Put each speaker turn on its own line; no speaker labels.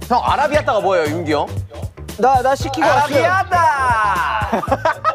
형 아라비아따가 뭐예요, 윤기 형?
나 시키고 왔어.
아라비아따!